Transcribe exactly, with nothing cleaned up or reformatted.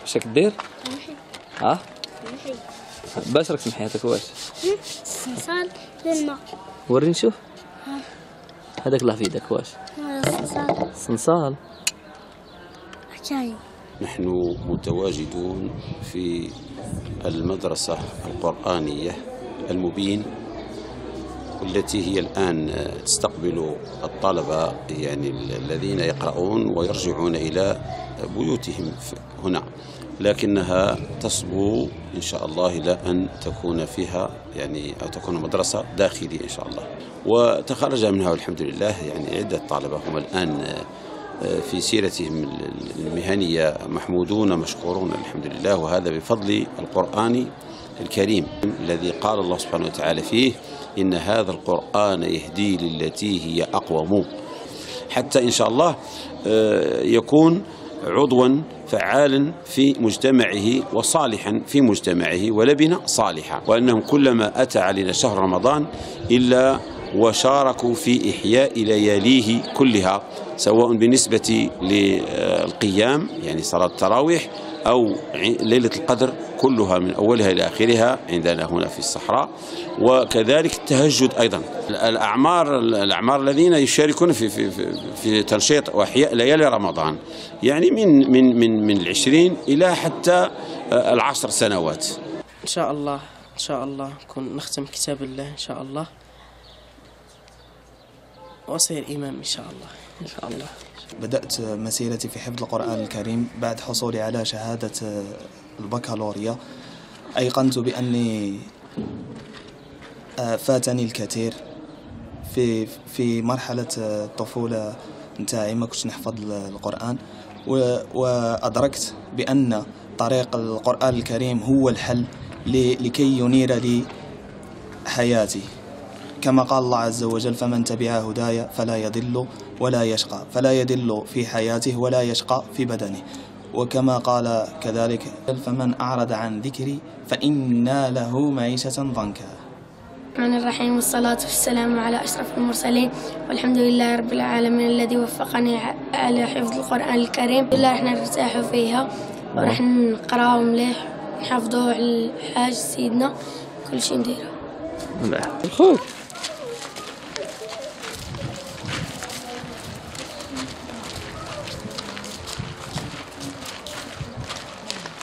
واش راك دير؟ نمحي. اه نمحي. باش راك تمحي هذاك واش؟ الصلصال للماء. وريني نشوف. ها. هذاك الله في يدك واش؟ هذا الصلصال. صنصال. حكاية. نحن متواجدون في المدرسة القرآنية المبين، والتي هي الآن تستقبل الطلبة يعني الذين يقرؤون ويرجعون إلى بيوتهم هنا، لكنها تصبو إن شاء الله إلى أن تكون فيها يعني أو تكون مدرسة داخلية إن شاء الله. وتخرج منها والحمد لله يعني عدة طلبة هم الآن في سيرتهم المهنية محمودون مشكورون الحمد لله، وهذا بفضل القرآن الكريم الذي قال الله سبحانه وتعالى فيه: إن هذا القرآن يهدي للتي هي أقوم، حتى إن شاء الله يكون عضوا فعالا في مجتمعه وصالحا في مجتمعه ولبنة صالحة، وأنهم كلما أتى علينا شهر رمضان إلا وشاركوا في إحياء لياليه كلها، سواء بالنسبة للقيام يعني صلاة التراويح أو ليلة القدر كلها من أولها إلى آخرها عندنا هنا في الصحراء، وكذلك التهجد أيضا. الأعمار الأعمار الذين يشاركون في في في, في تنشيط وإحياء ليالي رمضان يعني من من من من العشرين إلى حتى العشر سنوات. إن شاء الله إن شاء الله نكون نختم كتاب الله إن شاء الله، وأصير إمام إن شاء الله إن شاء الله. بدأت مسيرتي في حفظ القرآن الكريم بعد حصولي على شهادة البكالوريا. أيقنت بأني فاتني الكثير في في مرحلة الطفولة نتاعي، ما كنتش نحفظ القرآن، وأدركت بأن طريق القرآن الكريم هو الحل لكي ينير لي حياتي، كما قال الله عز وجل: فمن تبع هدايا فلا يضل ولا يشقى، فلا يضل في حياته ولا يشقى في بدنه. وكما قال كذلك: فمن أعرض عن ذكري فإنا له معيشة ضنكا. الرحمن الرحيم، والصلاة والسلام على أشرف المرسلين، والحمد لله رب العالمين الذي وفقني على حفظ القرآن الكريم. بالله راح نرتاحوا فيها وراح نقراو مليح نحفظوه على الحاج سيدنا كل شيء نديرو. خوك